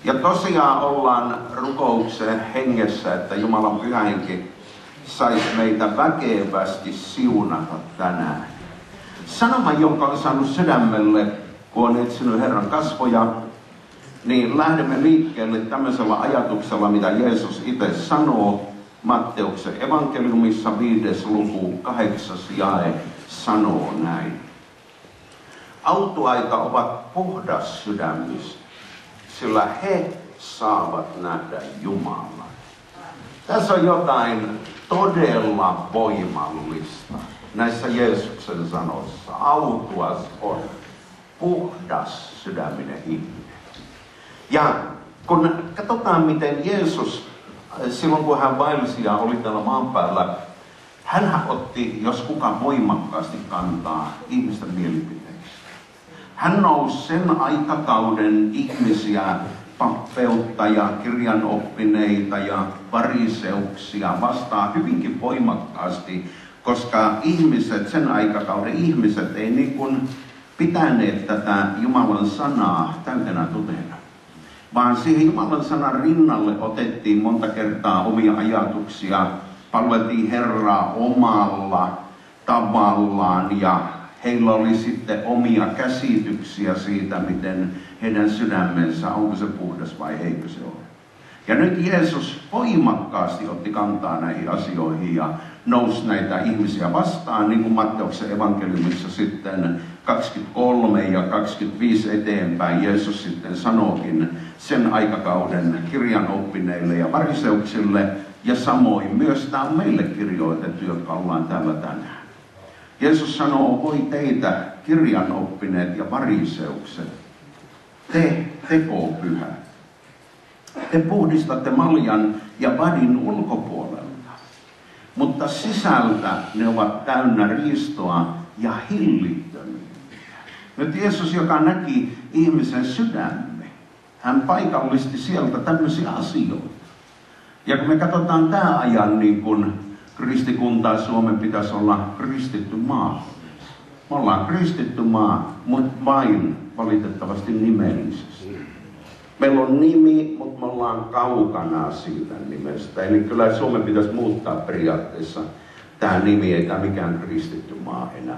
Ja tosiaan ollaan rukouksen hengessä, että Jumalan Pyhä Henki saisi meitä väkevästi siunata tänään. Sanoma, jonka on saanut sydämelle, kun on etsinyt Herran kasvoja, niin lähdemme liikkeelle tämmöisellä ajatuksella, mitä Jeesus itse sanoo. Matteuksen evankeliumissa 5. luku 8. jae sanoo näin. Autuaita ovat puhdas sydämistä, sillä he saavat nähdä Jumalan. Tässä on jotain todella voimallista näissä Jeesuksen sanoissa. Autuas on puhdas sydäminen ihminen. Ja kun katsotaan, miten Jeesus, silloin kun hän vaelsi ja oli täällä maan päällä, hän otti, jos kuka voimakkaasti kantaa ihmisten mielipiteistä. Hän nousi sen aikakauden ihmisiä, pappeutta ja kirjanoppineita ja fariseuksia vastaan hyvinkin voimakkaasti, koska ihmiset, sen aikakauden ihmiset ei niin kuin pitäneet tätä Jumalan sanaa täytenä totena. Vaan siihen Jumalan sanan rinnalle otettiin monta kertaa omia ajatuksia, palveltiin Herraa omalla tavallaan ja heillä oli sitten omia käsityksiä siitä, miten heidän sydämensä, onko se puhdas vai eikö se ole. Ja nyt Jeesus voimakkaasti otti kantaa näihin asioihin ja nousi näitä ihmisiä vastaan, niin kuin Matteuksen evankeliumissa sitten 23 ja 25 eteenpäin Jeesus sitten sanookin sen aikakauden kirjanoppineille ja fariseuksille, ja samoin myös tämä on meille kirjoitettu, jotka ollaan täällä tänään. Jeesus sanoo, voi teitä kirjanoppineet ja fariseukset, te tekopyhät. Te puhdistatte maljan ja vadin ulkopuolelta, mutta sisältä ne ovat täynnä riistoa ja hillittömyyttä. Nyt Jeesus, joka näki ihmisen sydämme, hän paikallisti sieltä tämmöisiä asioita. Ja kun me katsotaan tämän ajan, niin kun kristikuntaa Suomen pitäisi olla kristitty maa. Me ollaan kristitty maa, mutta vain valitettavasti nimellisesti. Meillä on nimi, mutta me ollaan kaukana siitä nimestä. Eli kyllä Suomen pitäisi muuttaa periaatteessa tämä nimi, ei tämä mikään kristitty maa enää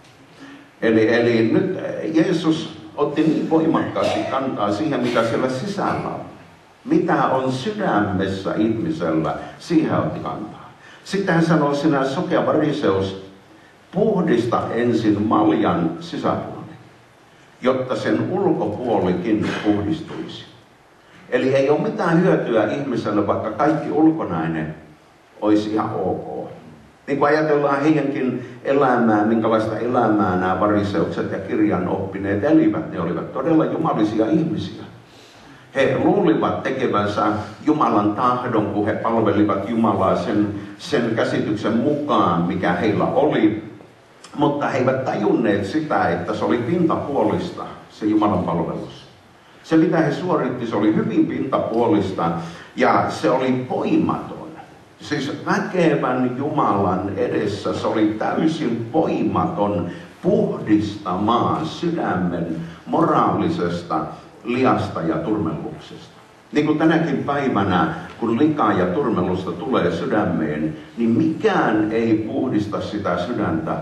ole. Eli nyt Jeesus otti niin voimakkaasti kantaa siihen, mitä siellä sisällä on. Mitä on sydämessä ihmisellä, siihen otti kantaa. Sitten hän sanoi, sinä sokea fariseus, puhdista ensin maljan sisäpuoli, jotta sen ulkopuolikin puhdistuisi. Eli ei ole mitään hyötyä ihmiselle, vaikka kaikki ulkonainen olisi ihan ok. Niin kuin ajatellaan heidänkin elämää, minkälaista elämää nämä fariseukset ja kirjanoppineet elivät, ne olivat todella jumalisia ihmisiä. He luulivat tekevänsä Jumalan tahdon, kun he palvelivat Jumalaa sen käsityksen mukaan, mikä heillä oli. Mutta he eivät tajunneet sitä, että se oli pintapuolista, se Jumalan palvelus. Se, mitä he suoritti, se oli hyvin pintapuolista ja se oli voimaton. Siis väkevän Jumalan edessä se oli täysin voimaton puhdistamaan sydämen moraalisesta liasta ja turmelluksesta. Niin kuin tänäkin päivänä, kun likaa ja turmellusta tulee sydämeen, niin mikään ei puhdista sitä sydäntä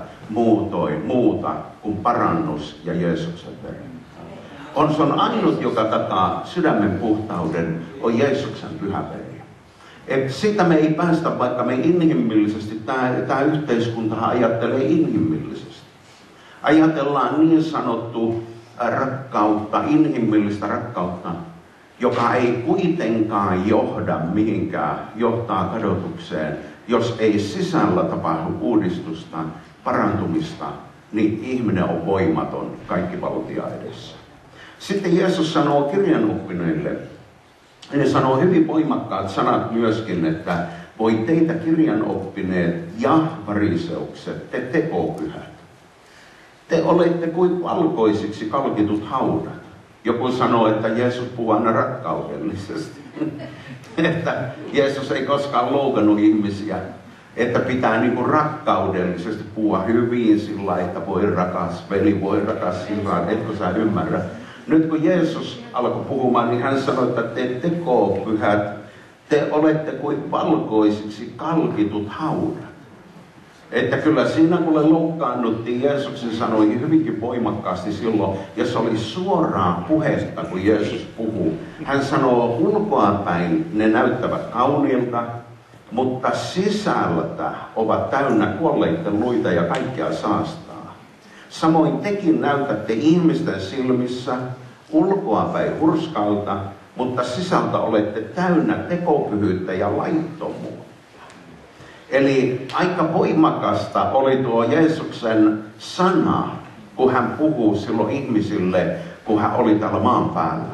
muuta kuin parannus ja Jeesuksen veri. Se on ainut, joka takaa sydämen puhtauden, on Jeesuksen pyhä veri. Et siitä me ei päästä, vaikka me inhimillisesti, tämä yhteiskunta ajattelee inhimillisesti. Ajatellaan niin sanottu rakkautta, inhimillistä rakkautta, joka ei kuitenkaan johda mihinkään, johtaa kadotukseen, jos ei sisällä tapahdu uudistusta, parantumista, niin ihminen on voimaton kaikkivaltia edessä. Sitten Jeesus sanoo kirjanoppineille, ne sanoo hyvin voimakkaat sanat myöskin, että voi teitä kirjanoppineet ja fariseukset, te tekopyhät. Te olette kuin valkoisiksi kalkitut haudat. Joku sanoo, että Jeesus puhuu aina rakkaudellisesti. Että Jeesus ei koskaan loukannut ihmisiä. Että pitää niin kuin rakkaudellisesti puhua hyvin sillä, että voi rakas veli, voi rakas hyvä, etkö sä ymmärrä. Nyt kun Jeesus alkoi puhumaan, niin hän sanoi, että te tekopyhät, te olette kuin valkoisiksi kalkitut haudat. Että kyllä siinä kun loukkaannuttiin Jeesuksen sanoihin hyvinkin voimakkaasti silloin, ja se oli suoraa puheesta, kun Jeesus puhuu. Hän sanoo, ulkoapäin ne näyttävät kauniilta, mutta sisältä ovat täynnä kuolleiden luita ja kaikkea saastaa. Samoin tekin näytätte ihmisten silmissä ulkoapäin hurskalta, mutta sisältä olette täynnä tekopyhyyttä ja laittomuutta. Eli aika voimakasta oli tuo Jeesuksen sana, kun hän puhuu silloin ihmisille, kun hän oli täällä maan päällä.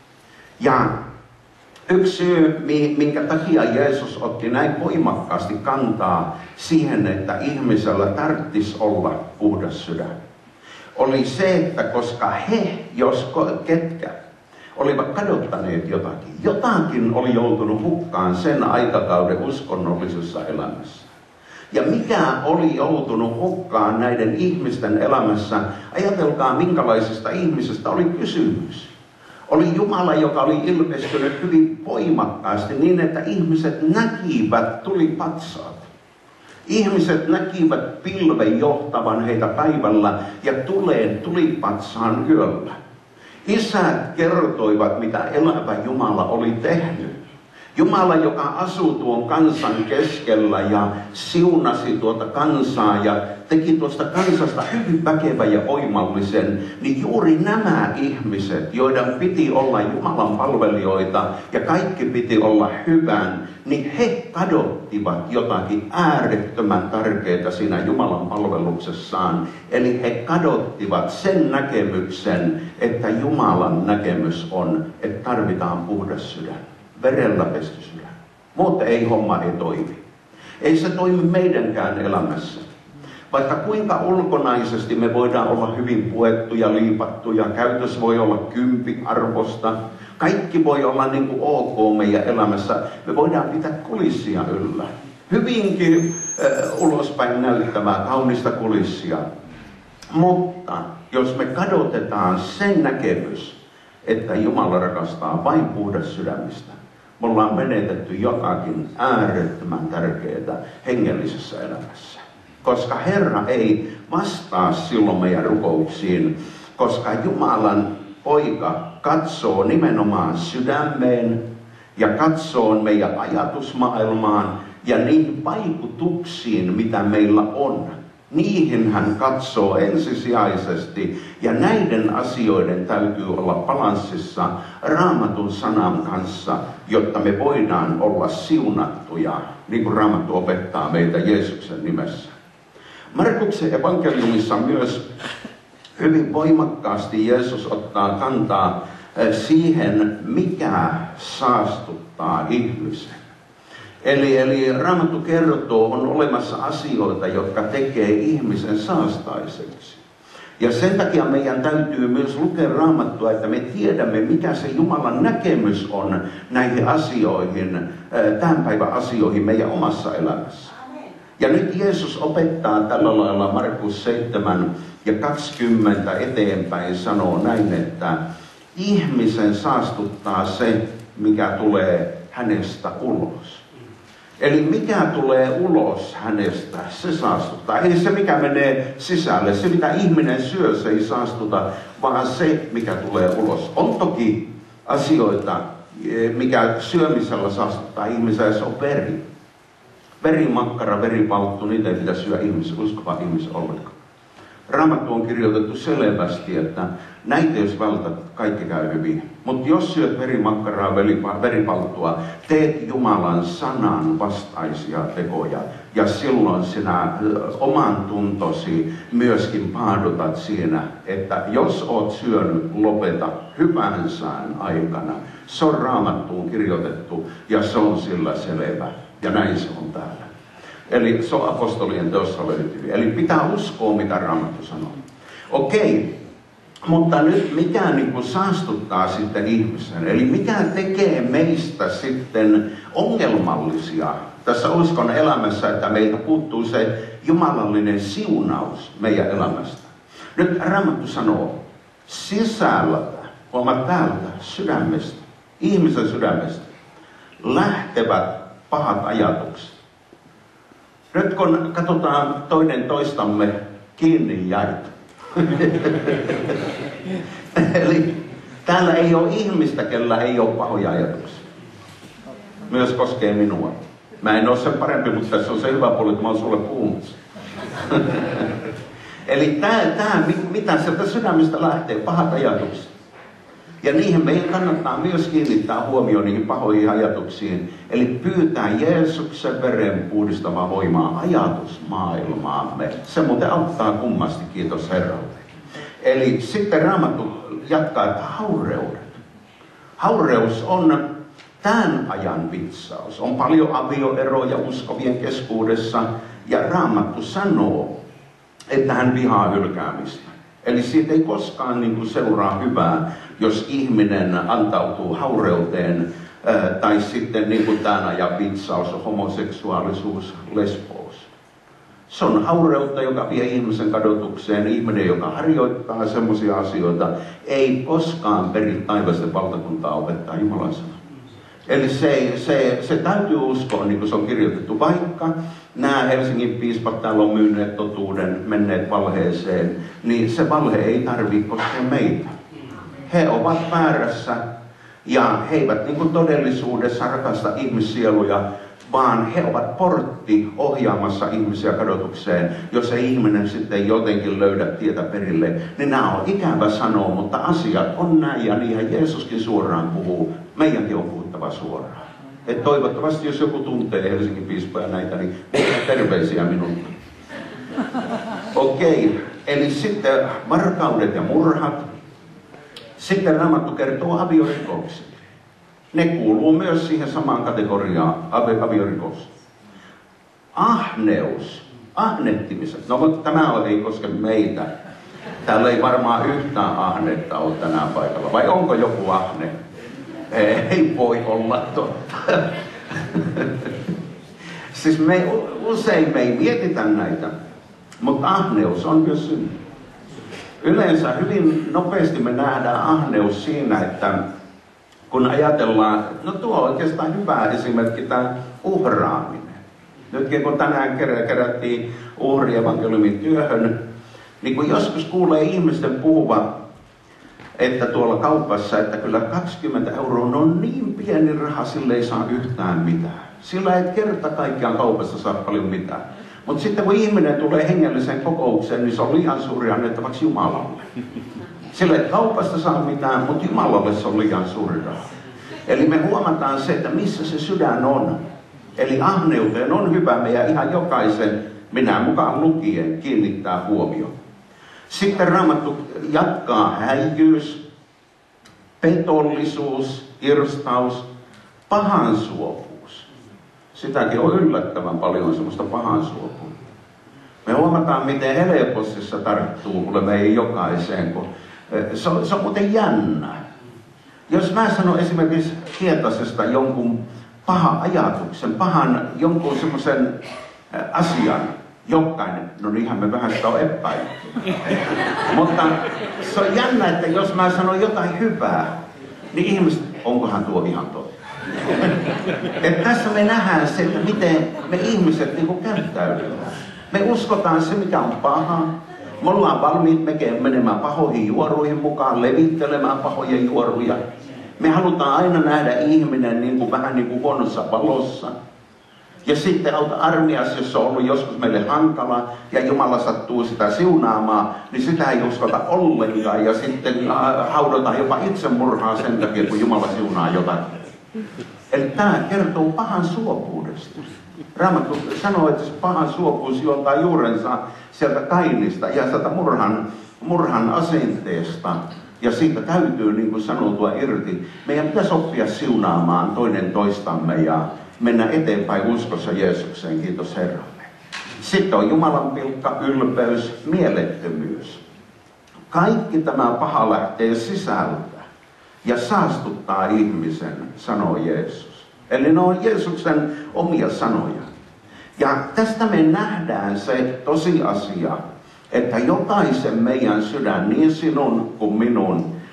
Ja yksi syy, minkä takia Jeesus otti näin voimakkaasti kantaa siihen, että ihmisellä tarvitsisi olla puhdas sydän, oli se, että koska he, jos ketkä, olivat kadottaneet jotakin oli joutunut hukkaan sen aikakauden uskonnollisessa elämässä. Ja mikä oli joutunut hukkaan näiden ihmisten elämässä, ajatelkaa minkälaisesta ihmisestä oli kysymys. Oli Jumala, joka oli ilmestynyt hyvin voimakkaasti niin, että ihmiset näkivät tulipatsaat. Ihmiset näkivät pilven johtavan heitä päivällä ja tuleen tulipatsaan yöllä. Isät kertoivat, mitä elävä Jumala oli tehnyt. Jumala, joka asuu tuon kansan keskellä ja siunasi tuota kansaa ja teki tuosta kansasta hyvin väkevän ja voimallisen, niin juuri nämä ihmiset, joiden piti olla Jumalan palvelijoita ja kaikki piti olla hyvän, niin he kadottivat jotakin äärettömän tärkeää siinä Jumalan palveluksessaan. Eli he kadottivat sen näkemyksen, että Jumalan näkemys on, että tarvitaan puhdas sydän. Verellä pesty sydän. Mutta homma ei toimi. Ei se toimi meidänkään elämässä. Vaikka kuinka ulkonaisesti me voidaan olla hyvin puettuja, liipattuja, käytös voi olla 10 arvosta. Kaikki voi olla niin kuin ok meidän elämässä. Me voidaan pitää kulissia yllä. Hyvinkin ulospäin näyttävää, kaunista kulissia. Mutta jos me kadotetaan sen näkemys, että Jumala rakastaa vain puhdas sydämistä, me ollaan menetetty jotakin äärettömän tärkeää hengellisessä elämässä. Koska Herra ei vastaa silloin meidän rukouksiin, koska Jumalan poika katsoo nimenomaan sydämeen ja katsoo meidän ajatusmaailmaan ja niihin vaikutuksiin, mitä meillä on. Niihin hän katsoo ensisijaisesti ja näiden asioiden täytyy olla balanssissa Raamatun sanan kanssa, jotta me voidaan olla siunattuja, niin kuin Raamattu opettaa meitä Jeesuksen nimessä. Markuksen evankeliumissa myös hyvin voimakkaasti Jeesus ottaa kantaa siihen, mikä saastuttaa ihmisen. Eli Raamattu kertoo, on olemassa asioita, jotka tekee ihmisen saastaiseksi. Ja sen takia meidän täytyy myös lukea Raamattua, että me tiedämme, mikä se Jumalan näkemys on näihin asioihin, tämän päivän asioihin meidän omassa elämässä. Ja nyt Jeesus opettaa tällä lailla Markus 7 ja 20 eteenpäin sanoo näin, että ihmisen saastuttaa se, mikä tulee hänestä ulos. Eli mikä tulee ulos hänestä, se saastuttaa. Ei se, mikä menee sisälle, se mitä ihminen syö, se ei saastuta, vaan se, mikä tulee ulos. On toki asioita, mikä syömisellä saastuttaa ihmisiä, se on veri. Verimakkara, veripalttu, niitä ei pitäisi syödä uskova ihmisen ollenkaan. Raamattu on kirjoitettu selvästi, että näitä jos vältät, kaikki käy hyvin. Mutta jos syöt verimakkaraa, veripalttua, teet Jumalan sanan vastaisia tekoja. Ja silloin sinä oman tuntosi myöskin paadutat siinä, että jos oot syönyt, lopeta hyvän sään aikana. Se on Raamattuun kirjoitettu ja se on sillä selvä. Ja näin se on täällä. Eli se on apostolien teossa löytyy. Eli pitää uskoa, mitä Raamattu sanoo. Okei, mutta nyt mikä niin kuin saastuttaa sitten ihmisen? Eli mikä tekee meistä sitten ongelmallisia tässä uskon elämässä, että meiltä puuttuu se jumalallinen siunaus meidän elämästä? Nyt Raamattu sanoo, sisältä huomaa täältä sydämestä, ihmisen sydämestä, lähtevät pahat ajatukset. Nyt kun katsotaan toinen toistamme kiinni jäitä. Eli täällä ei ole ihmistä, kellä ei ole pahoja ajatuksia. Myös koskee minua. Mä en ole sen parempi, mutta tässä on se hyvä puoli, että mä oon sulle puhumassa. Eli mitä sieltä sydämestä lähtee, pahat ajatukset. Ja niihin meidän kannattaa myös kiinnittää huomioon niihin pahoihin ajatuksiin. Eli pyytää Jeesuksen veren puhdistamaa voimaa ajatusmaailmaamme. Se muuten auttaa kummasti, kiitos Herralle. Eli sitten Raamattu jatkaa, että haureudet. Haureus on tämän ajan vitsaus. On paljon avioeroja uskovien keskuudessa. Ja Raamattu sanoo, että hän vihaa hylkäämistä. Eli siitä ei koskaan seuraa hyvää, jos ihminen antautuu haureuteen, tai sitten tämän ajan vitsaus, homoseksuaalisuus, lesbous. Se on haureutta, joka vie ihmisen kadotukseen. Ihminen, joka harjoittaa semmoisia asioita, ei koskaan peri taivasten valtakuntaa opettaa Jumalan sanaa. Eli se täytyy uskoa, niin kuin se on kirjoitettu, vaikka nämä Helsingin piispat täällä on myyneet totuuden, menneet valheeseen, niin se valhe ei tarvitse koskea meitä. He ovat väärässä ja he eivät niin kuin todellisuudessa rakasta ihmissieluja, vaan he ovat portti ohjaamassa ihmisiä kadotukseen. Jos ei ihminen sitten jotenkin löydä tietä perille, niin nämä on ikävä sanoa, mutta asiat on näin ja niinhän Jeesuskin suoraan puhuu. Meidänkin on puhuttava suoraan. Et toivottavasti jos joku tuntee Helsingin piispoja näitä, niin terveisiä minulta. Okei, eli sitten varkaudet ja murhat. Sitten Raamattu kertoo aviorikokset. Ne kuuluu myös siihen samaan kategoriaan, aviorikos. Ahneus, ahnettimiset. No mutta tämä ei koske meitä. Täällä ei varmaan yhtään ahnetta ole tänään paikalla. Vai onko joku ahne? Ei voi olla totta. Siis usein me ei mietitä näitä, mutta ahneus on myös synti. Yleensä hyvin nopeasti me nähdään ahneus siinä, että kun ajatellaan, no tuo on oikeastaan hyvä esimerkki tämä uhraaminen. Nytkin kun tänään kerättiin uhrievankeliumin työhön, niin kun joskus kuulee ihmisten puhuvan, että tuolla kaupassa, että kyllä 20 € on niin pieni raha, sillä ei saa yhtään mitään. Sillä ei kerta kaikkiaan kaupassa saa paljon mitään. Mutta sitten kun ihminen tulee hengelliseen kokoukseen, niin se on liian suuri annettavaksi Jumalalle. Sillä ei kaupasta saa mitään, mutta Jumalalle se on liian suuri raha. Eli me huomataan se, että missä se sydän on. Eli ahneuteen on hyvä meidän ihan jokaisen, minä mukaan lukien, kiinnittää huomioon. Sitten Raamattu jatkaa häijyys, petollisuus, irstaus, pahansuopuus. Sitäkin on yllättävän paljon semmoista pahansuopua. Me huomataan, miten helposti se tarttuu kuule meidän jokaiseen, kun se on muuten jännä. Jos mä sanon esimerkiksi Hietasesta jonkun pahan ajatuksen, jonkun semmoisen asian, jokainen, no niinhän me vähän sitä on epäilty. Mutta se on jännä, että jos mä sanon jotain hyvää, niin ihmiset, onkohan tuo ihan totta? Että tässä me nähdään se, että miten me ihmiset niin kuin käyttäydytään. Me uskotaan se, mikä on paha. Me ollaan valmiit menemään pahoihin juoruihin mukaan, levittelemään pahoja juoruja. Me halutaan aina nähdä ihminen vähän niin kuin huonossa valossa. Ja sitten armias, jos se on ollut joskus meille hankala ja Jumala sattuu sitä siunaamaan, niin sitä ei uskota ollenkaan. Ja sitten haudotaan jopa itsemurhaa sen takia, kun Jumala siunaa jotakin. Eli tämä kertoo pahan suopuudesta. Raamattu sanoo, että se pahan suopuus juontaa juurensa sieltä Kainista ja sieltä murhan asenteesta. Ja siitä täytyy niin kuin sanoutua irti. Meidän pitäisi oppia siunaamaan toinen toistamme ja mennä eteenpäin uskossa Jeesukseen. Kiitos Herralle. Sitten on Jumalan pilkka, ylpeys, mielettömyys. Kaikki tämä paha lähtee sisältä ja saastuttaa ihmisen, sanoo Jeesus. Eli ne on Jeesuksen omia sanoja. Ja tästä me nähdään se tosiasia, että jokaisen meidän sydän, niin sinun kuin minun,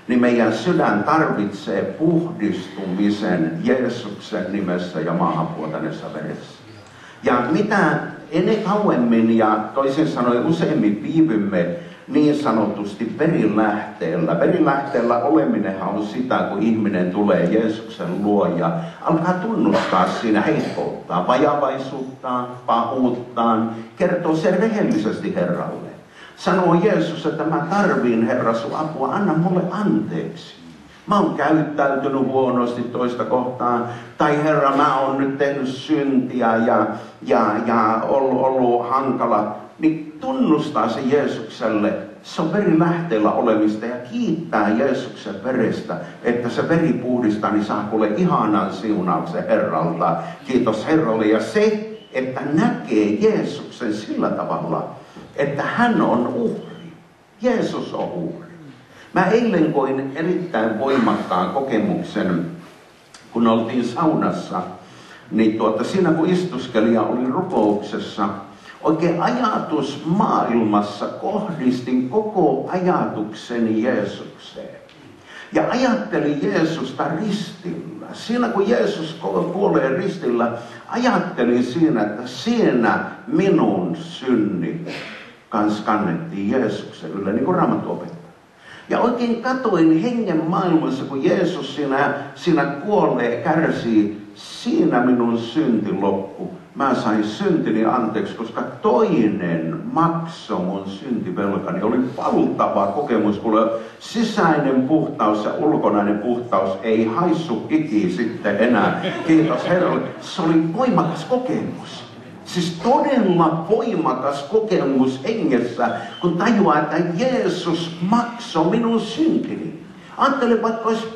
niin meidän sydän tarvitsee puhdistumisen Jeesuksen nimessä ja maahanvuotaneessa veressä. Ja mitä ennen kauemmin ja toisin sanoen useimmin viivymme niin sanotusti verilähteellä. Verilähteellä oleminenhan on sitä, kun ihminen tulee Jeesuksen luo ja alkaa tunnustaa siinä heikkouttaan, vajavaisuuttaan, pahuuttaan, kertoo sen rehellisesti Herralle. Sanoo Jeesus, että mä tarviin Herra sun apua, anna mulle anteeksi. Mä oon käyttäytynyt huonosti toista kohtaan, tai Herra, mä oon nyt tehnyt syntiä ja ollut hankala. Niin tunnustaa se Jeesukselle, se on verilähteellä olemista ja kiittää Jeesuksen verestä, että se veri puhdistaa, niin saa kuule ihanan siunauksen Herralta. Kiitos Herralle. Ja se, että näkee Jeesuksen sillä tavalla, että hän on uhri. Jeesus on uhri. Mä eilen koin erittäin voimakkaan kokemuksen, kun oltiin saunassa, niin siinä kun istuskeli ja olin rukouksessa, oikein ajatus maailmassa kohdistin koko ajatukseni Jeesukseen. Ja ajattelin Jeesusta ristillä. Siinä kun Jeesus kuolee ristillä, ajattelin siinä, että siinä minun synni kanssa kannettiin Jeesuksen ylle, niin kuin Raamattu opettaa. Ja oikein katoin hengen maailmassa, kun Jeesus siinä kuolee, kärsii, siinä minun synti loppu. Mä sain syntini anteeksi, koska toinen maksoi mun syntivelkani. Oli valtava kokemus, kun sisäinen puhtaus ja ulkonainen puhtaus ei haissu hiki sitten enää. Kiitos Herralle. Se oli voimakas kokemus. Siis todella voimakas kokemus hengessä, kun tajuaa, että Jeesus maksoi minun syntini. Ajattele, vaikka olisit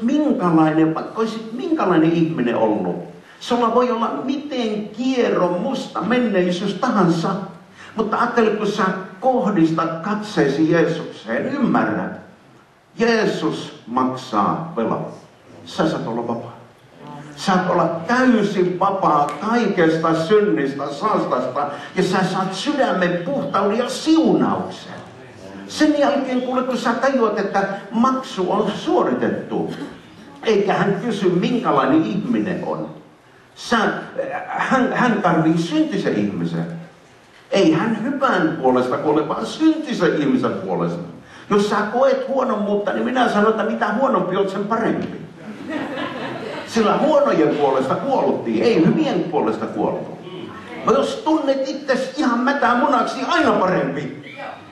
minkälainen ihminen ollut. Sulla voi olla miten kierro musta menneisyys tahansa. Mutta ajattele, kun sä kohdistat katseesi Jeesukseen, ymmärrä. Jeesus maksaa velan. Sä saat olla vapaa. Saat olla täysin vapaa kaikesta synnistä, saastasta, ja sä saat sydämen puhtauden ja siunauksen. Sen jälkeen, kun sä tajuat, että maksu on suoritettu, eikä hän kysy, minkälainen ihminen on. Hän tarvii syntisen ihmisen. Ei hän hyvän puolesta kuole, vaan syntisen ihmisen puolesta. Jos sä koet huonommuutta, niin minä sanon, että mitä huonompi on, sen parempi. Sillä huonojen puolesta kuoltiin, ei hyvien puolesta kuoltu. Jos tunnet itsesi ihan mätämunaksi, aina parempi.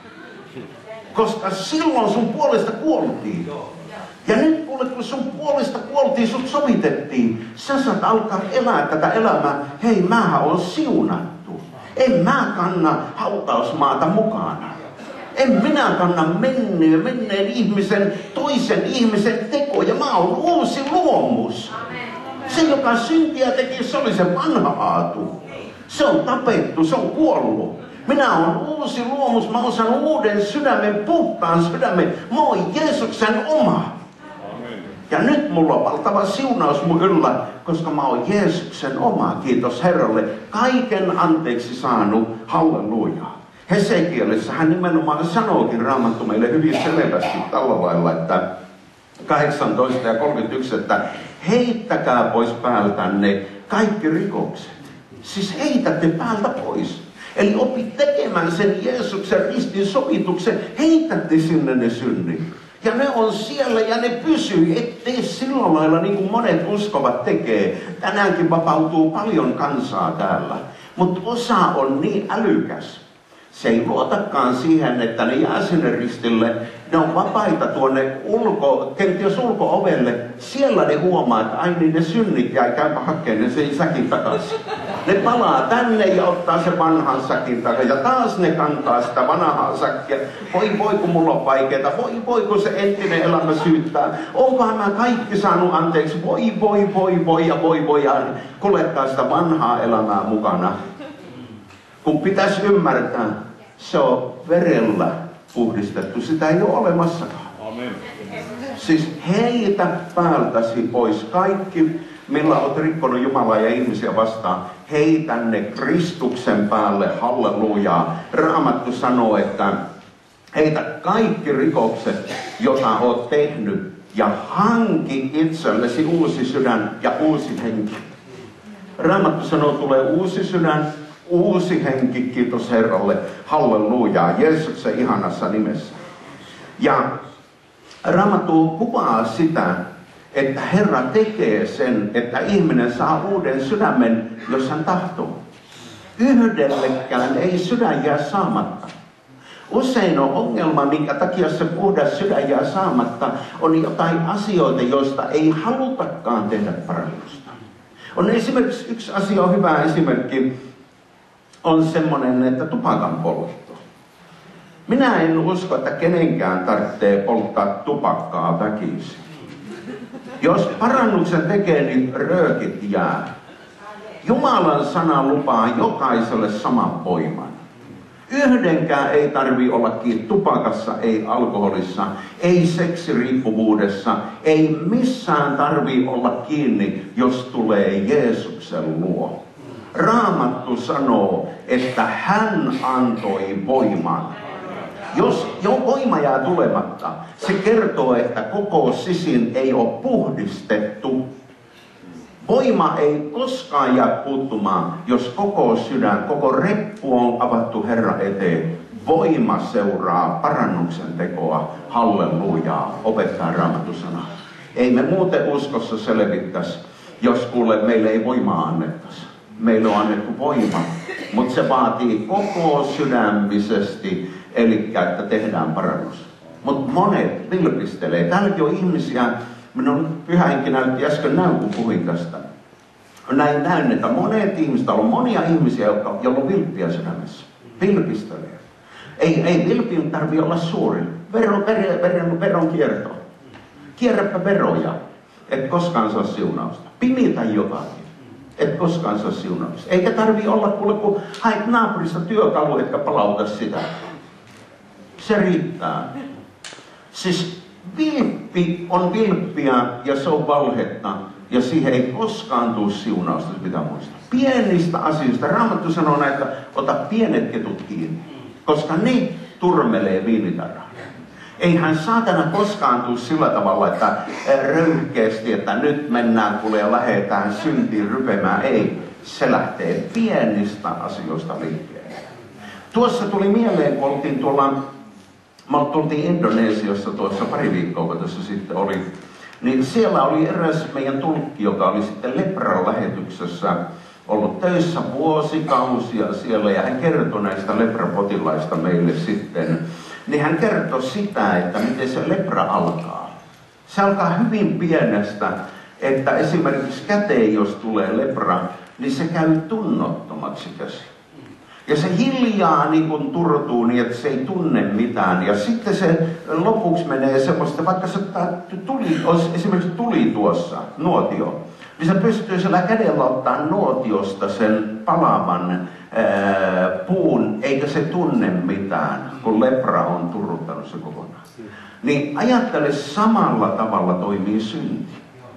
Koska silloin sun puolesta kuoltiin. Ja nyt kuule, kun sun puolesta kuoltiin, sut sovitettiin. Sä saat alkaa elää tätä elämää. Hei, mähän on siunattu. En mä kanna hautausmaata mukana. En minä kanna menneen ihmisen, toisen ihmisen tekoja. Mä oon uusi luomus. Se, joka syntiä teki, se oli se vanha aatu. Se on tapettu, se on kuollut. Minä olen uusi luomus, mä oon saanut uuden sydämen, puhtaan sydämen. Mä oon Jeesuksen oma. Ja nyt mulla on valtava siunaus mun yllä, koska mä oon Jeesuksen oma. Kiitos Herralle. Kaiken anteeksi saanut. Halleluja. Hesekielessä hän nimenomaan sanookin Raamattu meille hyvin selvästi tällä lailla, että 18 ja 31, että heittäkää pois päältänne kaikki rikokset. Siis heitätte päältä pois. Eli opit tekemään sen Jeesuksen ristin sovituksen, heitätte sinne ne synnit. Ja ne on siellä ja ne pysyy, ettei sillä lailla niin kuin monet uskovat tekee. Tänäänkin vapautuu paljon kansaa täällä. Mutta osa on niin älykäs. Se ei luotakaan siihen, että ne jää sinne ristille. Ne on vapaita tuonne kenties ulko-ovelle. Siellä ne huomaa, että ai niin ne synnit jäi, käypä hakkeen ne sen säkin takaisin. Ne palaa tänne ja ottaa se vanhan säkin takaisin. Ja taas ne kantaa sitä vanhaa säkkiä. Voi kun mulla on vaikeeta. Voi kun se entinen elämä syyttää. Onkohan mä kaikki saanut anteeksi? Voi ja kuljettaa sitä vanhaa elämää mukana. Kun pitäisi ymmärtää, se on verellä puhdistettu. Sitä ei ole olemassakaan. Amen. Siis heitä päältäsi pois kaikki, millä olet rikkonut Jumalaa ja ihmisiä vastaan. Heitä ne Kristuksen päälle. Hallelujaa. Raamattu sanoo, että heitä kaikki rikokset, joita olet tehnyt ja hanki itsellesi uusi sydän ja uusi henki. Raamattu sanoo, tulee uusi sydän, uusi henki, kiitos Herralle, hallelujaa, Jeesuksen ihanassa nimessä. Ja Raamattu kuvaa sitä, että Herra tekee sen, että ihminen saa uuden sydämen, jos hän tahtoo. Yhdellekään ei sydän jää saamatta. Usein on ongelma, minkä takia se puhdas sydän jää saamatta, on jotain asioita, joista ei halutakaan tehdä parannusta. On esimerkiksi yksi asia, on hyvä esimerkki, on semmoinen, että tupakan poltto. Minä en usko, että kenenkään tarvitsee polttaa tupakkaa väkisin. Jos parannuksen tekee, niin röökit jää. Jumalan sana lupaa jokaiselle saman voiman. Yhdenkään ei tarvitse olla kiinni tupakassa, ei alkoholissa, ei seksiriippuvuudessa, ei missään tarvitse olla kiinni, jos tulee Jeesuksen luo. Raamattu sanoo, että hän antoi voiman. Jos jo voima jää tulematta, se kertoo, että koko sisin ei ole puhdistettu. Voima ei koskaan jää puuttumaan, jos koko sydän, koko reppu on avattu Herran eteen. Voima seuraa parannuksen tekoa. Hallelujaa, opettaa Raamattu sana. Ei me muuten uskossa selvittäisi, jos kuule meille ei voimaa annettaisi. Meille on annettu voima, mutta se vaatii koko sydämisesti, eli että tehdään parannus. Mutta monet vilpistelee. Täälläkin on ihmisiä, minun pyhä henki näytti äsken näin, kun puhuin tästä. Näin, että monet ihmiset, on monia ihmisiä, joilla on vilppiä sydämessä. Vilpistelee. Ei vilpin tarvitse olla suuri. Veron kierto. Kierräpä veroja, et koskaan saa siunausta. Pimitä jotakin, et koskaan saa siunausta. Eikä tarvitse olla, kun haet naapurista työkalu, etkä palauta sitä. Se riittää. Siis vilppi on vilppiä ja se on valhetta. Ja siihen ei koskaan tule siunausta, se pitää muistaa. Pienistä asioista. Raamattu sanoo näin, että ota pienet ketut kiinni. Koska ne turmelee viinitarraa. Eihän saatana koskaan tule sillä tavalla, että röyhkeästi, että nyt mennään kuule ja lähdetään syntiin rypemään. Ei, se lähtee pienistä asioista liikkeelle. Tuossa tuli mieleen, kun tultiin Indonesiassa tuossa pari viikkoa, kun tässä sitten oli, niin siellä oli eräs meidän tulkki, joka oli sitten lepralähetyksessä ollut töissä vuosikausia siellä, ja hän kertoi näistä leprapotilaista meille sitten. Niin hän kertoi sitä, että miten se lepra alkaa. Se alkaa hyvin pienestä, että esimerkiksi käteen, jos tulee lepra, niin se käy tunnottomaksi käsi. Ja se hiljaa niin kuin turtuu niin, että se ei tunne mitään. Ja sitten se lopuksi menee semmoista, vaikka se olisi esimerkiksi tuli tuossa, nuotio, niin se pystyy sillä kädellä ottaa nuotiosta sen palavan puun, eikä se tunne mitään, kun lepra on turruttanut se kokonaan. Niin ajattele, samalla tavalla toimii synti.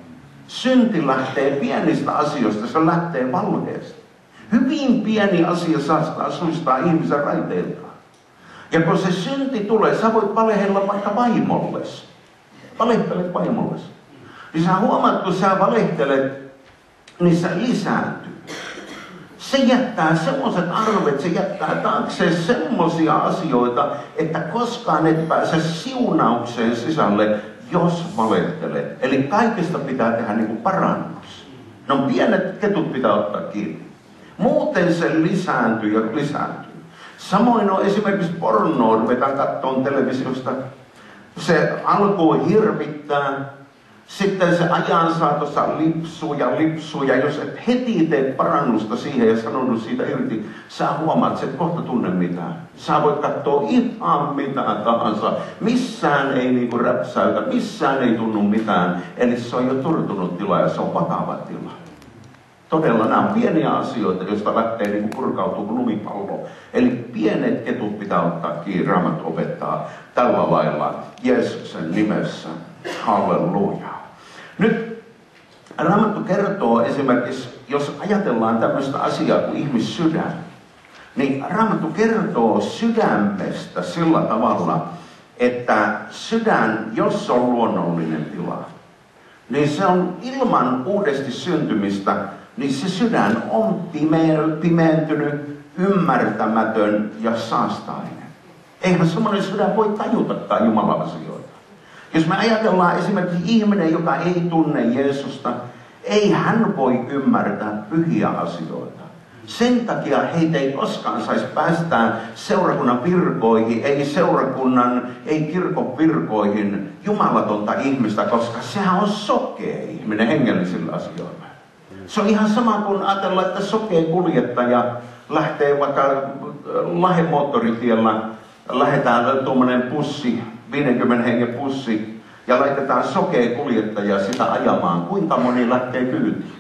Synti lähtee pienistä asioista, se lähtee valheesta. Hyvin pieni asia saattaa suistaa ihmisen raiteiltaan. Ja kun se synti tulee, sä voit valehella vaikka vaimolles. Valehtelet vaimolles. Niin sä huomaat, kun sä valehtelet, niin se lisääntyy. Se jättää semmoiset arvet, se jättää taakse semmoisia asioita, että koskaan et pääse siunaukseen sisälle, jos valehtelet. Eli kaikesta pitää tehdä niin kuin parannus. No pienet ketut pitää ottaa kiinni. Muuten se lisääntyy ja lisääntyy. Samoin on esimerkiksi pornoa, ruvetaan katsomaan televisiosta. Se alkoi hirvittää. Sitten se ajan saatossa lipsuu ja jos et heti tee parannusta siihen ja sanonut siitä irti, sä huomaat, että et kohta tunne mitään. Sä voit katsoa ihan mitään tahansa. Missään ei niinku räpsäytä, missään ei tunnu mitään. Eli se on jo turtunut tila ja se on vakava tila. Todella nämä on pieniä asioita, joista lähtee niin purkautuu kuin lumipallo. Eli pienet ketut pitää ottaa kiinni. Raamattu opettaa tällä lailla Jeesuksen nimessä. Halleluja. Nyt Raamattu kertoo esimerkiksi, jos ajatellaan tämmöistä asiaa kuin ihmissydän, niin Raamattu kertoo sydämestä sillä tavalla, että sydän, jos on luonnollinen tila, niin se on ilman uudesti syntymistä, niin se sydän on pimentynyt, ymmärtämätön ja saastainen. Eihän semmoinen sydän voi tajutakaan Jumalan asioita. Jos me ajatellaan esimerkiksi ihminen, joka ei tunne Jeesusta, ei hän voi ymmärtää pyhiä asioita. Sen takia heitä ei koskaan saisi päästää seurakunnan virkoihin, ei kirkon virkoihin jumalatonta ihmistä, koska sehän on sokea ihminen hengellisillä asioilla. Se on ihan sama kuin ajatellaan, että sokea kuljettaja lähtee vaikka Lahden moottoritiellä, lähdetään tuommoinen pussi, 50 hengen pussi, ja laitetaan sokea kuljettaja sitä ajamaan. Kuinka moni lähtee kyytiin?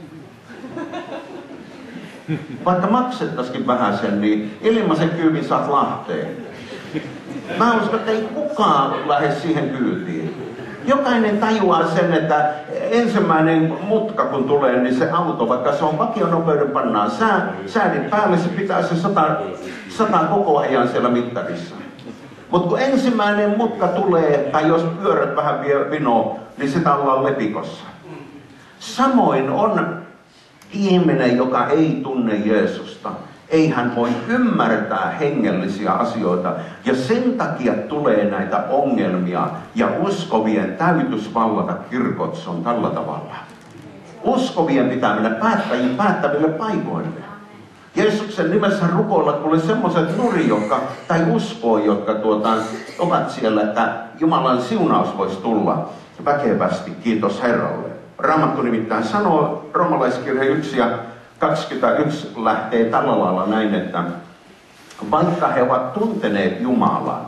Vaikka maksettaisikin vähän sen, niin ilmaisen kyydin saat Lahteen. Mä uskon, että ei kukaan lähde siihen kyytiin. Jokainen tajuaa sen, että ensimmäinen mutka kun tulee, niin se auto, vaikka se on vakionopeuden, pannaan säädit päälle, se pitää se 100 koko ajan siellä mittarissa. Mutta kun ensimmäinen mutka tulee, tai jos pyörät vähän vino, niin sitä ollaan lepikossa. Samoin on ihminen, joka ei tunne Jeesusta. Ei hän voi ymmärtää hengellisiä asioita. Ja sen takia tulee näitä ongelmia. Ja uskovien täytyisi vallata kirkot, se on tällä tavalla. Uskovien pitää mennä päättäville paikoille. Jeesuksen nimessä rukoilla tuli semmoiset nuri, tai uskoo, jotka ovat siellä, että Jumalan siunaus voisi tulla väkevästi. Kiitos Herralle. Raamattu nimittäin sanoo, Roomalaiskirja 1 ja 21 lähtee tällä lailla näin, että vaikka he ovat tunteneet Jumalan,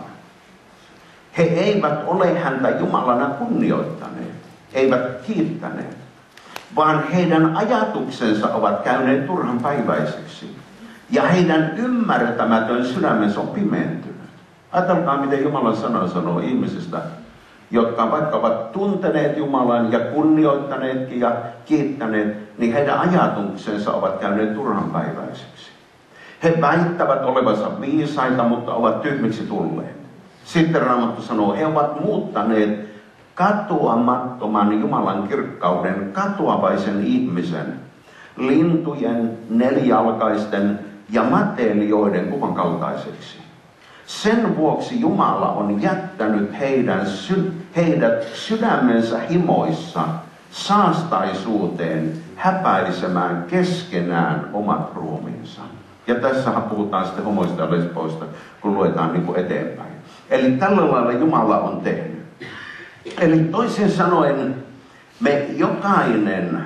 he eivät ole häntä Jumalana kunnioittaneet, eivät kiittäneet, vaan heidän ajatuksensa ovat käyneet turhan päiväiseksi ja heidän ymmärtämätön sydämensä on pimentynyt. Ajatelkaa, miten Jumalan sana sanoo ihmisistä, jotka vaikka ovat tunteneet Jumalan ja kunnioittaneetkin ja kiittäneet, niin heidän ajatuksensa ovat käyneet turhanpäiväiseksi. He väittävät olevansa viisaita, mutta ovat tyhmiksi tulleet. Sitten Raamattu sanoo, he ovat muuttaneet katoamattoman Jumalan kirkkauden katoavaisen ihmisen, lintujen, nelijalkaisten ja mateelioiden kuvan kaltaiseksi. Sen vuoksi Jumala on jättänyt heidät sydämensä himoissa saastaisuuteen häpäisemään keskenään omat ruumiinsa. Ja tässähän puhutaan sitten homoista ja lesboista, kun luetaan niin kuin eteenpäin. Eli tällä lailla Jumala on tehnyt. Eli toisin sanoen me jokainen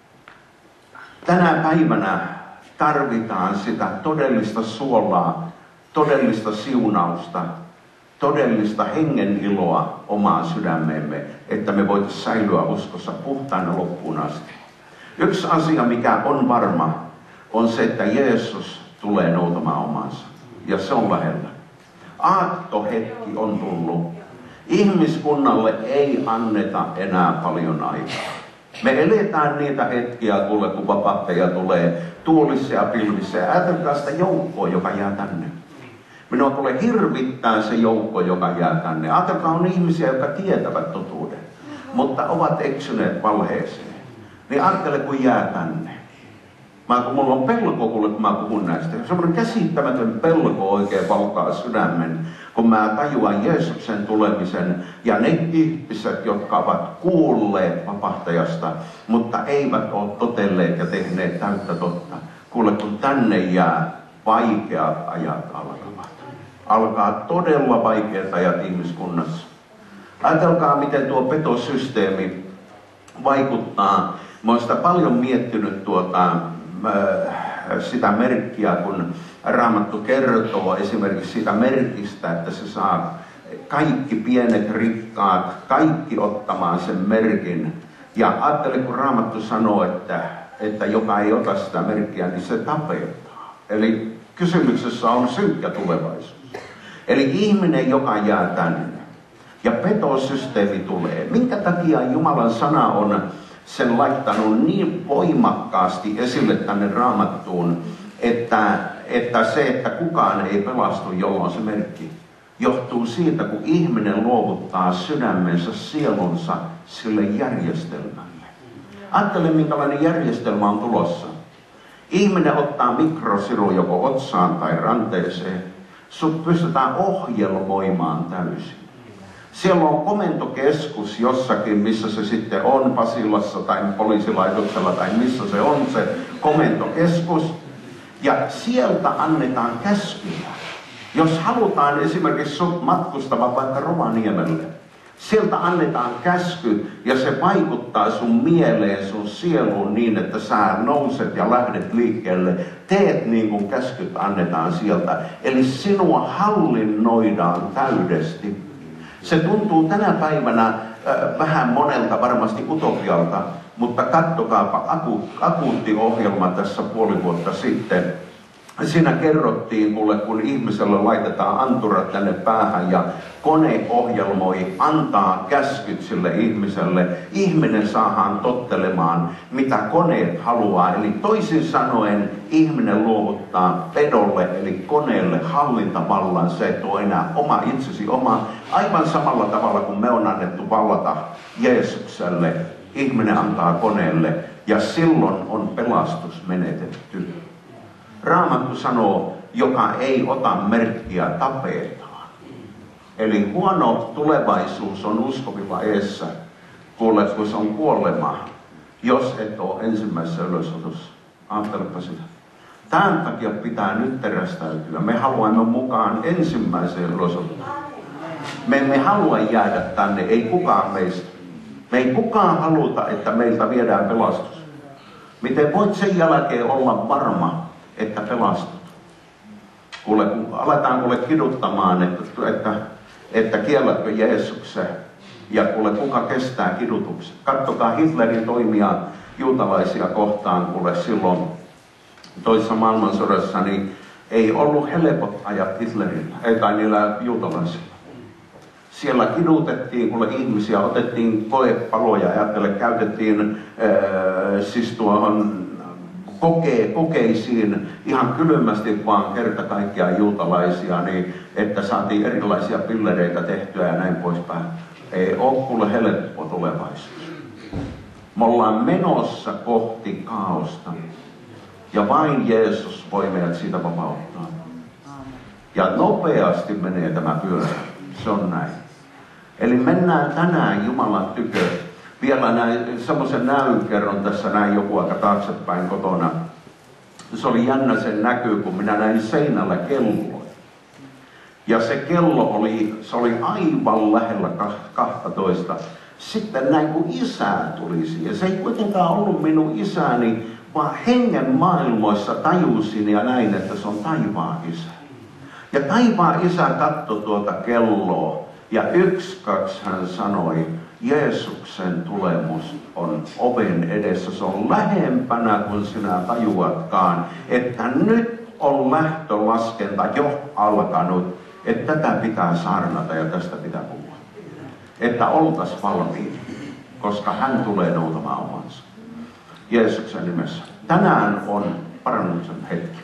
tänä päivänä tarvitaan sitä todellista suolaa, todellista siunausta, todellista hengen iloa omaan sydämeemme, että me voitaisiin säilyä uskossa puhtaana loppuun asti. Yksi asia, mikä on varma, on se, että Jeesus tulee noutamaan omansa. Ja se on lähellä. Aattohetki on tullut. Ihmiskunnalle ei anneta enää paljon aikaa. Me eletään niitä hetkiä, kun vapahtaja tulee tuulissa ja pilvissä. Ja ajatelkaa sitä joukkoa, joka jää tänne. Minua tulee hirvittää se joukko, joka jää tänne. Ajatelkaa, on ihmisiä, jotka tietävät totuuden, mutta ovat eksyneet valheeseen. Niin ajattele, kun jää tänne. Kun mulla on pelko, kun mä puhun näistä. Semmoinen käsittämätön pelko oikein valkaa sydämen, kun mä tajuan Jeesuksen tulemisen ja ne ihmiset, jotka ovat kuulleet vapahtajasta, mutta eivät ole totelleet ja tehneet täyttä totta. Kuule, kun tänne jää, vaikeat ajat alkavat. Alkaa todella vaikeat ajat ihmiskunnassa. Ajatelkaa, miten tuo petosysteemi vaikuttaa. Mä oon sitä paljon miettinyt sitä merkkiä, kun Raamattu kertoo esimerkiksi siitä merkistä, että se saa kaikki pienet rikkaat, kaikki ottamaan sen merkin. Ja ajattele, kun Raamattu sanoo, että joka ei ota sitä merkkiä, niin se tapetaan. Eli kysymyksessä on synkkä tulevaisuus. Eli ihminen, joka jää tänne ja petosysteemi tulee. Minkä takia Jumalan sana on sen laittanut niin voimakkaasti esille tänne Raamattuun, että kukaan ei pelastu, jolloin se merkki. johtuu siitä, kun ihminen luovuttaa sydämensä, sielunsa sille järjestelmälle. Ajattele, minkälainen järjestelmä on tulossa. Ihminen ottaa mikrosiru joko otsaan tai ranteeseen. Sut pystytään ohjelmoimaan täysin. Siellä on komentokeskus jossakin, missä se sitten on, Pasilassa tai poliisilaitoksella tai missä se on se komentokeskus. Ja sieltä annetaan käskyjä. Jos halutaan esimerkiksi sut matkustamaan vaikka Rovaniemelle, sieltä annetaan käsky ja se vaikuttaa sun mieleen, sun sieluun niin, että sä nouset ja lähdet liikkeelle. Teet niin kuin käskyt annetaan sieltä. Eli sinua hallinnoidaan täydesti. Se tuntuu tänä päivänä vähän monelta varmasti utopialta, mutta kattokaapa akuutti ohjelma tässä puoli vuotta sitten. Siinä kerrottiin mulle, kun ihmiselle laitetaan anturat tänne päähän ja kone ohjelmoi, antaa käskyt sille ihmiselle. Ihminen saadaan tottelemaan, mitä koneet haluaa. Eli toisin sanoen ihminen luovuttaa pedolle, eli koneelle hallintavallan. Se et ole enää oma itsesi oma. Aivan samalla tavalla kuin me on annettu vallata Jeesukselle, ihminen antaa koneelle ja silloin on pelastus menetetty. Raamattu sanoo, joka ei ota merkkiä tapetaan. Eli huono tulevaisuus on uskovilla eessä, kuule, kun se on kuolema, jos et ole ensimmäisessä ylösotossa. Ajattelepa sitä. Tämän takia pitää nyt terästäytyä. Me haluamme mukaan ensimmäiseen ylösottoon. Me emme halua jäädä tänne, ei kukaan meistä. Me ei kukaan haluta, että meiltä viedään pelastus. Miten voit sen jälkeen olla varma, että pelastut? Kuule, kun aletaan kuule kiduttamaan, että kiellätkö Jeesuksen, ja kuule, kuka kestää kidutuksen. Katsokaa Hitlerin toimia juutalaisia kohtaan, kuule silloin toisessa maailmansodassa, niin ei ollut helpot ajat Hitlerillä, eikä niillä juutalaisilla. Siellä kidutettiin, kuule ihmisiä, otettiin koepaloja, käytettiin siis tuohon kokeisiin ihan kylmästi vaan kerta kaikkiaan juutalaisia, niin että saatiin erilaisia pillereitä tehtyä ja näin poispäin. Ei ole kuule helppo tulevaisuus. Me ollaan menossa kohti kaaosta ja vain Jeesus voi meidät siitä vapauttaa. Ja nopeasti menee tämä pyörä. Se on näin. Eli mennään tänään Jumalan tykö. Vielä semmoisen näyn kerron tässä näin joku aika taaksepäin kotona. Se oli jännä sen näky, kun minä näin seinällä kelloa. Ja se kello oli aivan lähellä 12. Sitten näin kun isä tuli siihen. Se ei kuitenkaan ollut minun isäni, vaan hengen maailmoissa tajusin ja näin, että se on taivaan isä. Ja taivaan isä katsoi tuota kelloa ja 1-2 hän sanoi, Jeesuksen tulemus on oven edessä. Se on lähempänä kuin sinä tajuatkaan, että nyt on lähtölaskenta jo alkanut, että tätä pitää saarnata ja tästä pitää puhua. Että oltaisiin valmiit, koska hän tulee noutamaan omansa. Jeesuksen nimessä. Tänään on parannuksen hetki.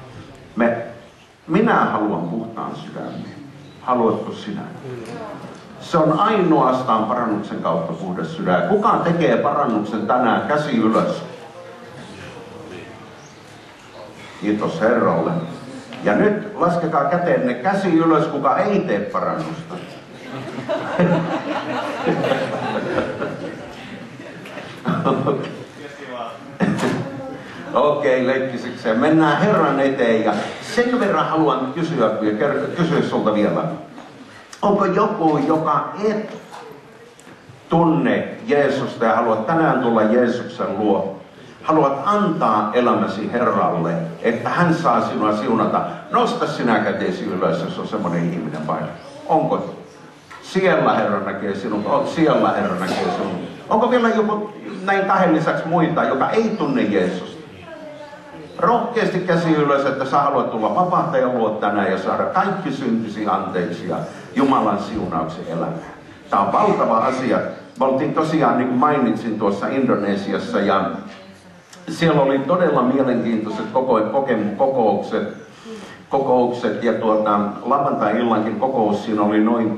Minä haluan puhtaan sydämen. Haluatko sinä? Se on ainoastaan parannuksen kautta puhdas sydän. Kuka tekee parannuksen tänään? Käsi ylös. Kiitos Herralle. Ja nyt laskekaa käteenne käsi ylös, kuka ei tee parannusta. Okei, leikkisikseen. Mennään Herran eteen ja sen verran haluan kysyä sulta vielä. Onko joku, joka et tunne Jeesusta ja haluat tänään tulla Jeesuksen luo? Haluat antaa elämäsi Herralle, että hän saa sinua siunata. Nosta sinä käteesi ylös, jos on semmoinen ihminen paikalla. Onko? Siellä Herra näkee sinut. Siellä Herra näkee sinut. Onko vielä joku näin 2 lisäksi muita, joka ei tunne Jeesusta? Rohkeasti käsi ylös, että sä haluat tulla vapahtajan luo tänään ja saada kaikki syntisi anteeksi ja Jumalan siunauksen elämään. Tämä on valtava asia. Me oltiin tosiaan, niin kuin mainitsin, tuossa Indonesiassa ja siellä oli todella mielenkiintoiset kokoukset. kokoukset ja lauantai-illankin kokous, siinä oli noin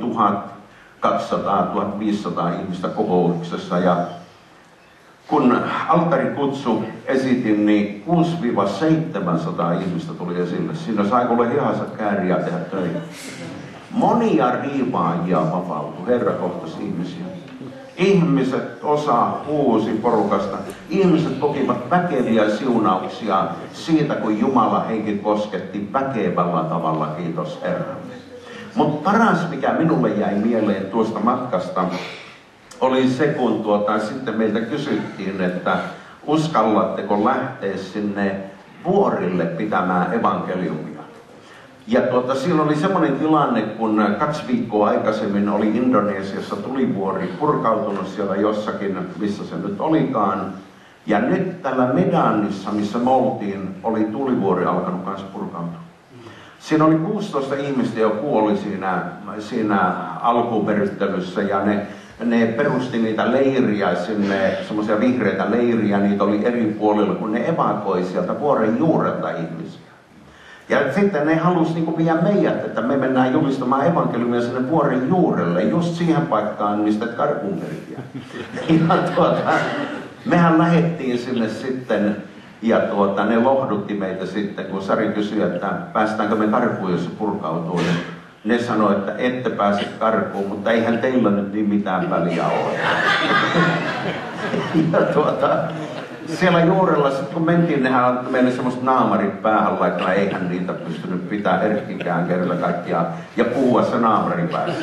1200-1500 ihmistä kokouksessa ja kun alttarikutsu esitin, niin 600-700 ihmistä tuli esille. Siinä sai kuule hihansa kääriä tehdä töitä. Monia riivaajia vapautui, Herra kohtasi ihmisiä. Ihmiset huusi porukasta. Ihmiset kokivat väkeviä siunauksia siitä, kun Jumala henki kosketti väkevällä tavalla, kiitos Herralle. Mutta paras, mikä minulle jäi mieleen tuosta matkasta, oli se, kun sitten meiltä kysyttiin, että uskallatteko lähteä sinne vuorille pitämään evankeliumia. Ja siinä oli semmoinen tilanne, kun 2 viikkoa aikaisemmin oli Indonesiassa tulivuori purkautunut siellä jossakin, missä se nyt olikaan. Ja nyt tällä Medanissa, missä me oltiin, oli tulivuori alkanut kanssa purkautua. Siinä oli 16 ihmistä, jo kuoli siinä alkuperyttelyssä ja ne perusti niitä leiriä sinne, semmoisia vihreitä leiriä, niitä oli eri puolilla, kun ne evakoi sieltä vuoren juurelta ihmisiä. Ja sitten ne halusi viedä meidät, että me mennään julistamaan evankeliumia sinne vuoren juurelle, just siihen paikkaan, mistä karkuun kerkiä. Ja mehän lähdettiin sinne sitten, ja ne lohdutti meitä sitten, kun Sari kysyi, että päästäänkö me karkuun, jos se purkautuu. Ne sanoi, että ette pääse karkuun, mutta eihän teillä nyt niin mitään väliä ole. Ja siellä juurella, sit kun mentiin, nehän antoi meille semmoista naamarit päähän laittaa, eihän niitä pystynyt pitää herkkikään kerralla kaikkiaan ja puhua se naamari päässä.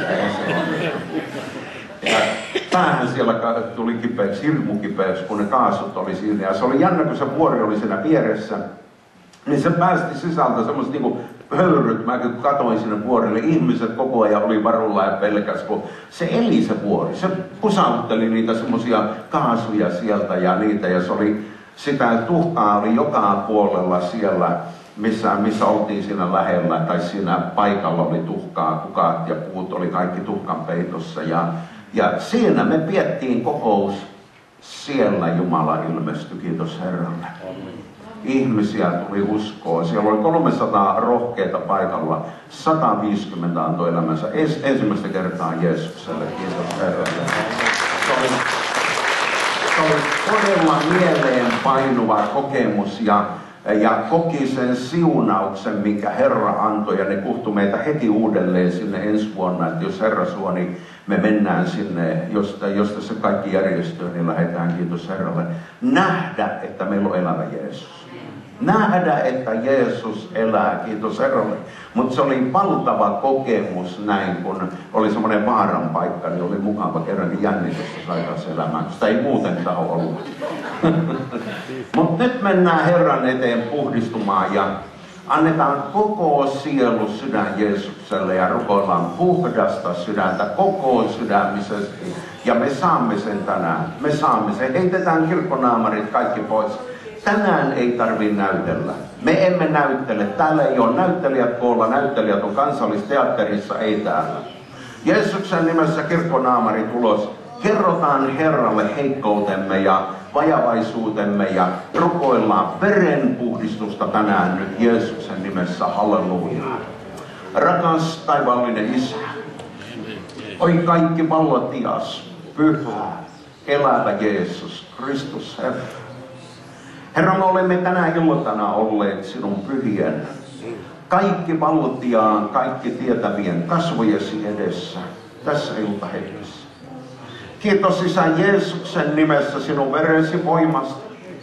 Ja päähän siellä tuli kipeäksi, hirmu kipeäksi, kun ne kaasut oli siinä. Ja se oli jännä, kun se vuori oli siinä vieressä, niin se päästi sisältä semmoista niinku höyryt. Mä katoin sinne vuorille, ihmiset koko ajan oli varulla ja pelkäs, kun se eli se vuori. Se pusautteli niitä semmoisia kaasuja sieltä ja niitä, ja se oli, sitä tuhkaa oli joka puolella siellä, missä oltiin siinä lähellä, tai siinä paikalla oli tuhkaa, kukat ja puut oli kaikki tuhkan peitossa. Ja siinä me piettiin kokous, siellä Jumala ilmestyi, kiitos Herralle. Ihmisiä tuli uskoon. Siellä oli 300 rohkeita paikalla. 150 antoi elämänsä ensimmäistä kertaa Jeesukselle. Kiitos Herralle. Se oli todella mieleen painuva kokemus ja koki sen siunauksen, minkä Herra antoi. Ja ne kuhtui meitä heti uudelleen sinne ensi vuonna, että jos Herra suo, niin me mennään sinne, josta se kaikki järjestyy, niin lähdetään, kiitos Herralle. Nähdä, että meillä on elävä Jeesus. Nähdä, että Jeesus elää, kiitos Herralle. Mutta se oli valtava kokemus näin, kun oli semmoinen vaaran paikka, niin oli mukava kerrankin jännitystä sairaus elämään, sitä ei muuten taho ollut. Mutta nyt mennään Herran eteen puhdistumaan ja annetaan koko sielu sydän Jeesukselle ja rukoillaan puhdasta sydäntä koko sydämisesti. Ja me saamme sen tänään. Me saamme sen. Heitetään kirkkonaamarit kaikki pois. Tänään ei tarvitse näytellä. Me emme näyttele. Täällä ei ole näyttelijät koolla. Näyttelijät on Kansallisteatterissa, ei täällä. Jeesuksen nimessä kirkkonaamarit ulos. Kerrotaan Herralle heikkoutemme ja vajavaisuutemme ja rukoillaan verenpuhdistusta tänään nyt Jeesuksen nimessä. Halleluja. Rakas taivaallinen Isä, oi kaikki vallotias, pyhä, elävä Jeesus, Kristus Herra. Herra, me olemme tänä iltana olleet sinun pyhien, kaikki valtiaan, kaikki tietävien kasvojesi edessä tässä iltahetkessä. Kiitos Isä Jeesuksen nimessä sinun veresi voimasta.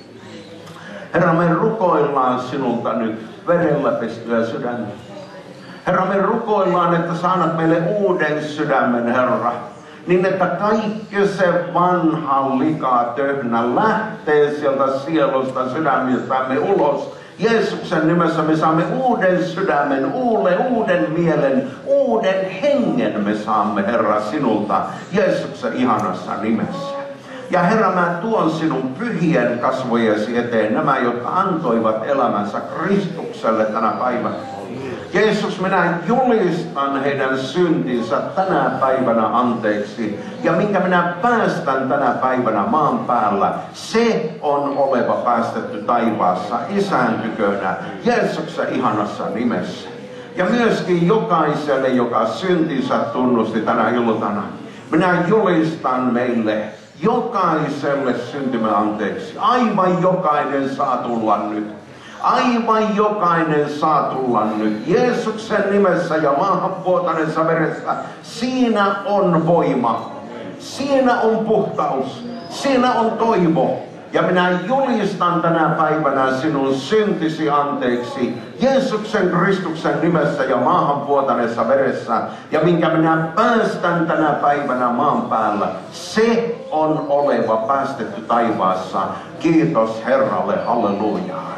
Herra, me rukoillaan sinulta nyt verellä pestyä sydäntä. Herra, me rukoillaan, että sä annat meille uuden sydämen, Herra. Niin että kaikki se vanha likatöhnä lähtee sieltä sielusta sydämistämme ulos. Jeesuksen nimessä me saamme uuden sydämen, uuden mielen, uuden hengen me saamme, Herra, sinulta Jeesuksen ihanassa nimessä. Ja Herra, mä tuon sinun pyhien kasvojesi eteen, nämä, jotka antoivat elämänsä Kristukselle tänä päivänä. Jeesus, minä julistan heidän syntinsä tänä päivänä anteeksi. Ja minkä minä päästän tänä päivänä maan päällä, se on oleva päästetty taivaassa Isän tykönä Jeesuksen ihanassa nimessä. Ja myöskin jokaiselle, joka syntinsä tunnusti tänä iltana. Minä julistan meille jokaiselle syntymäanteeksi. Aivan jokainen saa tulla nyt. Aivan jokainen saa tulla nyt. Jeesuksen nimessä ja maahan vuotaneessa veressä. Siinä on voima. Siinä on puhtaus. Siinä on toivo. Ja minä julistan tänä päivänä sinun syntisi anteeksi Jeesuksen Kristuksen nimessä ja maahan vuotaneessa veressä. Ja minkä minä päästän tänä päivänä maan päällä, se on oleva päästetty taivaassa. Kiitos Herralle, halleluja.